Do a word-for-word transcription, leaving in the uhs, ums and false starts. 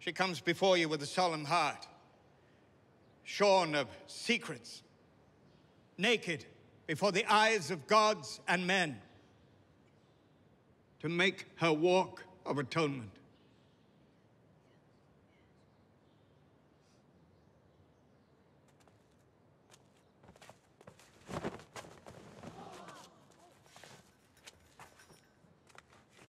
She comes before you with a solemn heart, shorn of secrets, naked before the eyes of gods and men, to make her walk of atonement.